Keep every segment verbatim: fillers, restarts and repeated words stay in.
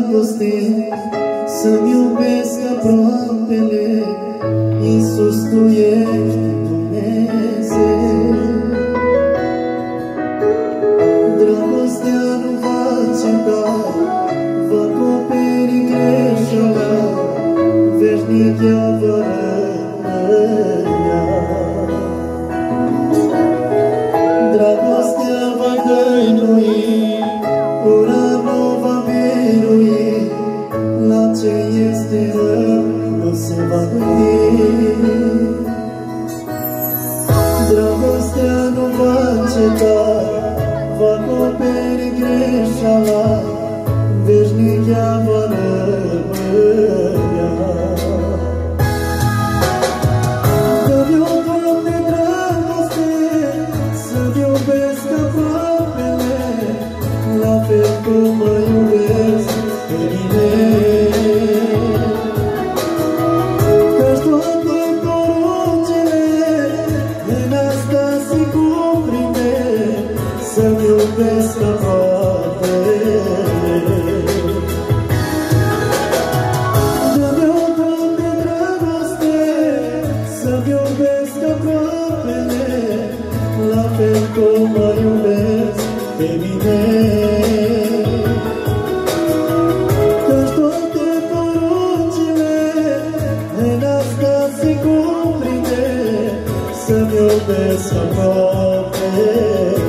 dragoste, să-mi iubesc aproapele. Iisus, Tu ești Dumnezeu. Dragostea nu va înceta, va acoperi greșeala, veșnic ea va rămânea. Dragostea va dăinui, ura nu va birui, la ce este rău nu se va gândi. Dragostea nu va înceta, va acoperi greșeala, veșnic ea va rămânea. Dă-mi o, Doamne, dragoste, să-mi iubesc aproapele, la fel cum mă iubesc pe mine. Că-și toate poruncile în asta se cuprinde, să-mi iubesc aproapele. Dă-mi o, Doamne, dragoste, să-mi iubesc aproapele, la fel cum mă iubesc pe mine. Că-și toate poruncile în asta se cuprinde, să-mi iubesc aproapele.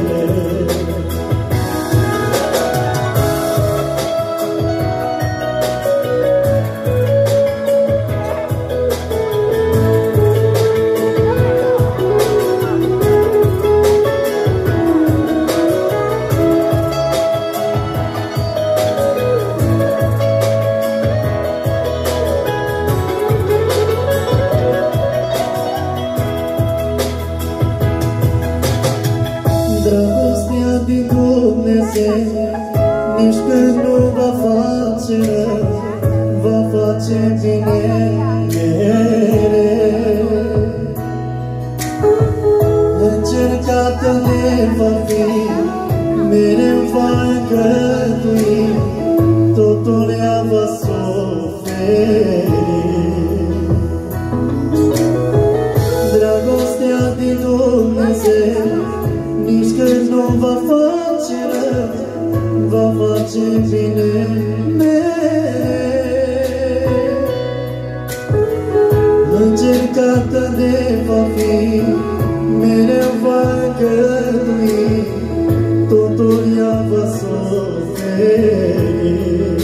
Dragostea din Dumnezeu nici când nu va face rău, va face bine mereu. Încercată ne va fi, mereu va încătui, totul ea va suferi. Dragostea din Dumnezeu nici când nu va face rău, va face bine mereu. Încercată de va fi, mereu va încălui, totul ea va suferi.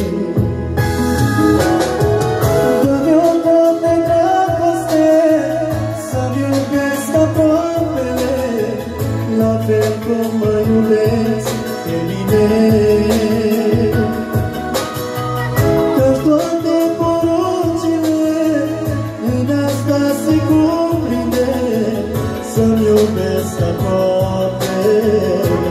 Dă-mi o, Doamne, dragoste, să-mi iubesc aproapele, la fel cum mă iubesc pe mine. Că-și toate poruncile în asta se cuprinde, să-mi iubesc aproapele.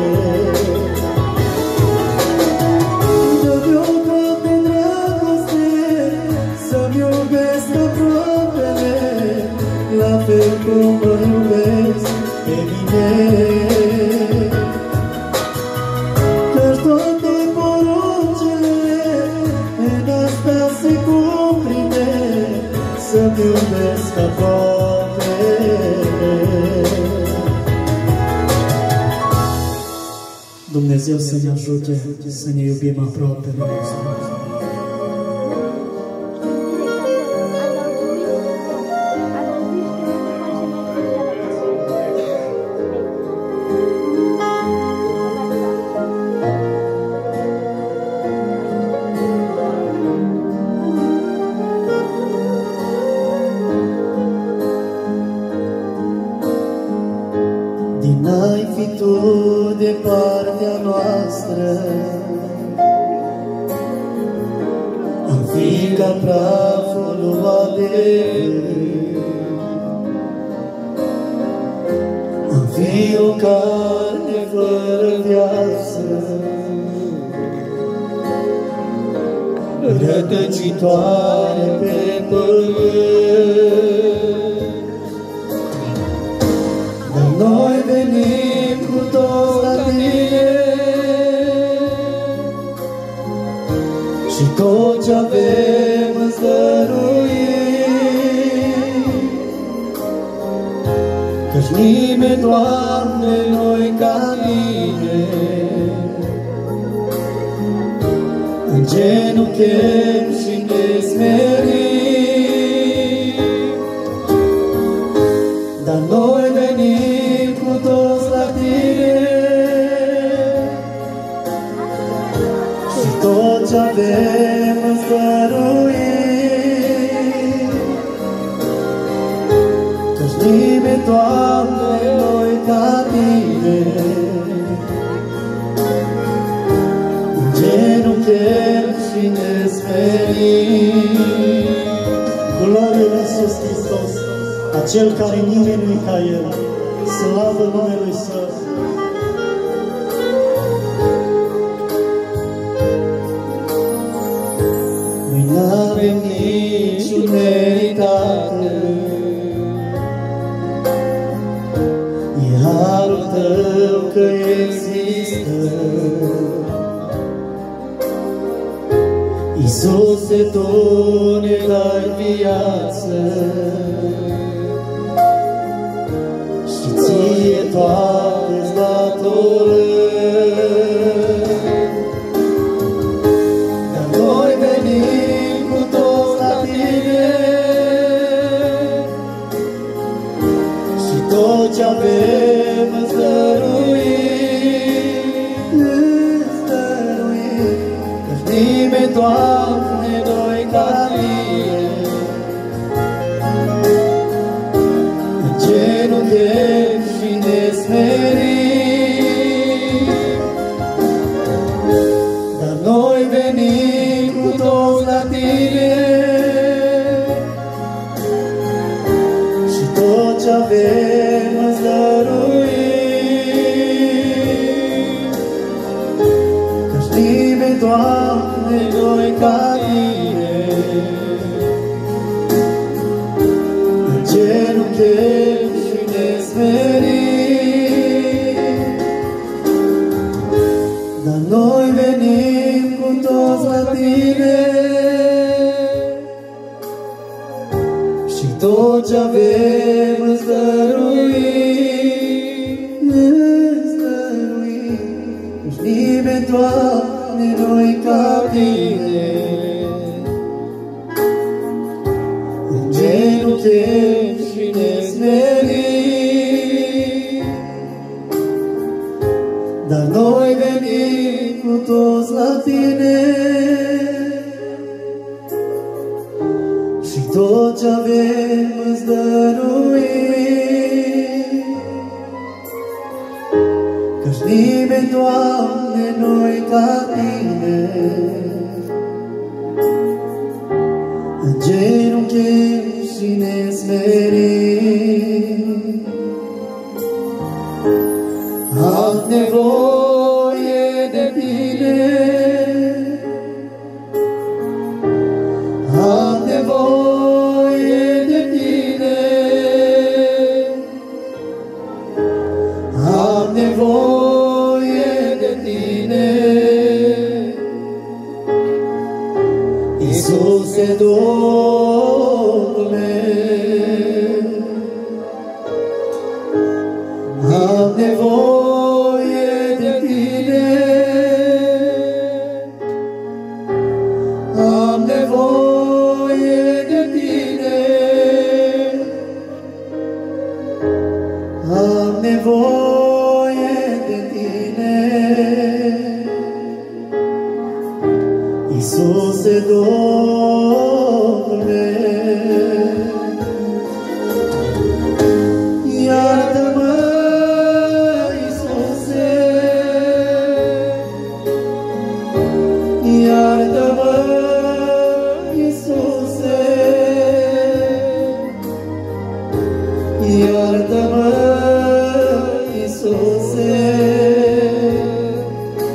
Dă-mi o, Doamne, dragoste, să-mi iubesc aproapele, la fel cum mă iubesc pe mine. Că-și toate poruncile în asta se cuprinde, să-mi iubesc aproapele. Dumnezeu să ne ajute să ne iubim aproapele. N-ai fi Tu de partea noastră, am fi ca praful luat, am fi o carne fără viață, rătăcitoare pe pământ. Noi venim cu toți la Tine și tot Căci nimeni, Doamne, noi ca Tine, în genunchi și ne smerim, dar noi venim cu toți la Tine și tot ce avem îți dăruim. Căci nimeni, Doamne, noi ca Tine, în genunchi și ne smerim. Glorie lui Iisus Hristos, acel care nimeni nu-i ca El, slavă numelui Său. Noi n-avem niciun meritate, e harul Tău că există. Iisuse, Tu ne dai viață și Ție toate-ți datorăm. Dar noi venim cu toți la Tine și tot ce avem îți dăruim, îți dăruim. Căci nimeni, Doamne, noi ca Tine, în genunchi și ne smerim, dar noi venim cu toți la Tine și tot ce avem îți dăruim. Căci nimeni, Doamne, noi ca Tine, în genunchi și ne smerim, dar noi venim cu toți la Tine și tot ce avem îți dăruim, îți dăruim. Căci nimeni, Doamne, noi ca Tine, în genunchi și ne smerim, dar noi venim cu toți la Tine și tot ce avem îți dăruim. Căci nimeni, Doamne, noi ca Tine, în genunchi și ne smerim. Am nevoie de Tine, am nevoie de Tine, am nevoie de Tine, Iisuse, Domnul meu. Am nevoie de Tine, am nevoie de Tine, am nevoie de Tine, Iisuse, Domnul.